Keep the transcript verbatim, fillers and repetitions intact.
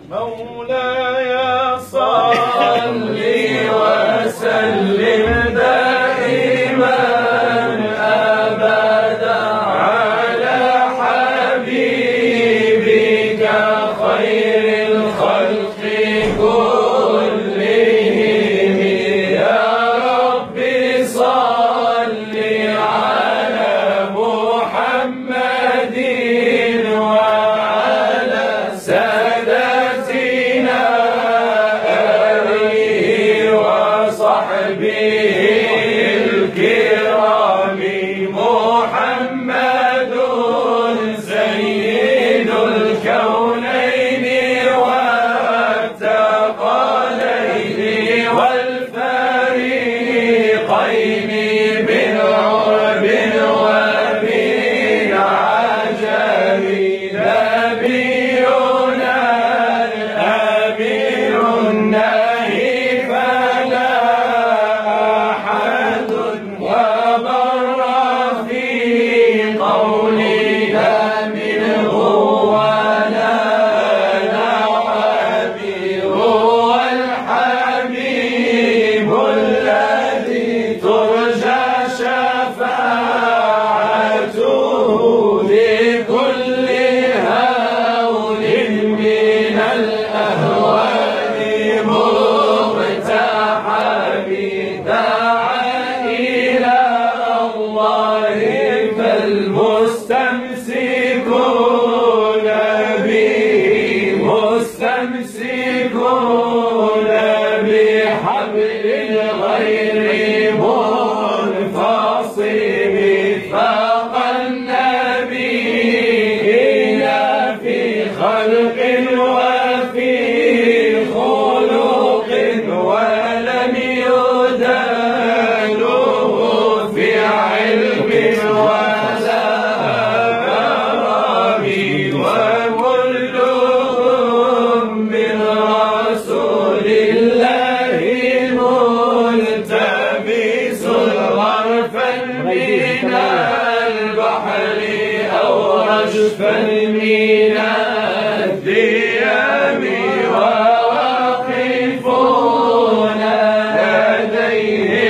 مولاي صل وسلم دائما أبدا على حبيبك خير الخلق كلهم. يا ربي صل على محمد وعلى سادتنا آله وصحبه الكرام. محمد سيد الكونين والثقلين والفريقين بالعرب وبالعجم. نبينا الأمير الناهي فلا أحد وبر في قولنا منه ولا نعم. هو الحبيب الذي ترجى شفاعته لكل هول من الأهوال. مقتحم دعا إلى الله فالمستمسكون به مستمسكون بحبل غير منفصم. فاق النبيين في خلق وفي خلق ولم يدانوه في علم ولا كرم. وكلهم من رسول الله ملتمس غرفا من البحر أو رجفا من الديام. وواقفون لديه